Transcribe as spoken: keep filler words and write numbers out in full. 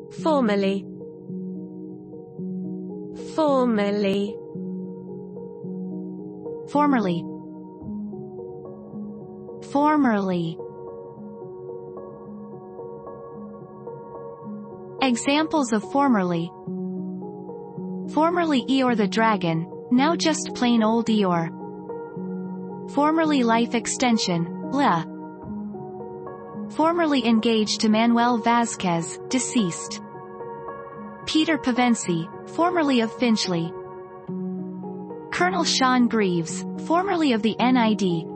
Formerly. Formerly. Formerly. Formerly. Examples of formerly. Formerly Eeyore the dragon, now just plain old Eeyore. Formerly life extension, L A. Formerly engaged to Manuel Vazquez, deceased. Peter Pevensie, formerly of Finchley. Colonel Sean Greaves, formerly of the N I D,